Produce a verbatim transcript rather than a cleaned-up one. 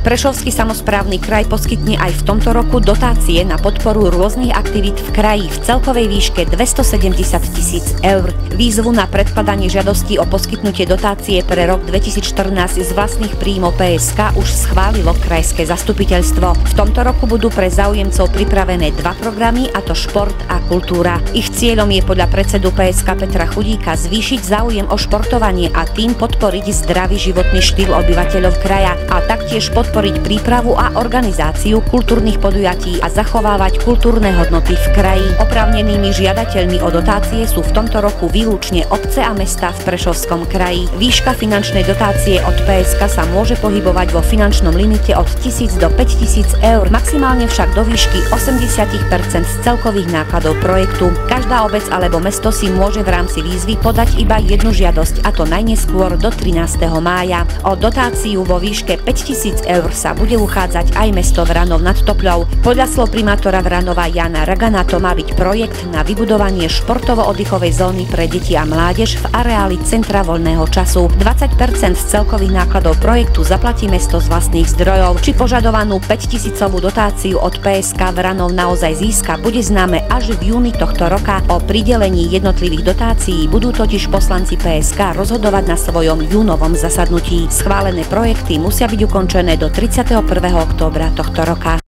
Prešovský samosprávny kraj poskytne aj v tomto roku dotácie na podporu rôznych aktivít v kraji v celkovej výške dvestosedemdesiat tisíc eur. Výzvu na predkladanie žiadosti o poskytnutie dotácie pre rok dvetisícštrnásť z vlastných príjmov pé es ká už schválilo krajské zastupiteľstvo. V tomto roku budú pre záujemcov pripravené dva programy, a to šport a kultúra. Ich cieľom je podľa predsedu pé es ká Petra Chudíka zvýšiť záujem o športovanie a tým podporiť zdravý životný štýl obyvateľov kraja a taktiež podporiť prípravu a organizáciu kultúrnych podujatí a zachovávať kultúrne hodnoty v kraji. Oprávnenými žiadateľmi o dotácie sú v tomto roku výlučne obce a mestá v Prešovskom kraji. Výška finančnej dotácie od pé es ká sa môže pohybovať vo finančnom limite od tisíc do päťtisíc eur, maximálne však do výšky osemdesiat percent z celkových nákladov projektu. Každá obec alebo mesto si môže v rámci výzvy podať iba jednu žiadosť, a to najneskôr do trinásteho mája. O dotáciu vo výške päťtisíc eur sa bude uchádzať aj mesto Vranov nad Topľou. Podľa slov primátora Vranova Jana Ragana to má byť projekt na vybudovanie športovo-oddychovej zóny pre deti a mládež v areáli Centra voľného času. dvadsať percent z celkových nákladov projektu zaplatí mesto z vlastných zdrojov. Či požadovanú päťtisícovú dotáciu od pé es ká Vranov naozaj získa, bude známe až v júni tohto roka. O pridelení jednotlivých dotácií budú totiž poslanci pé es ká rozhodovať na svojom júnovom zasadnutí. Schválené projekty musia byť ukončené do tridsiateho prvého októbra tohto roka.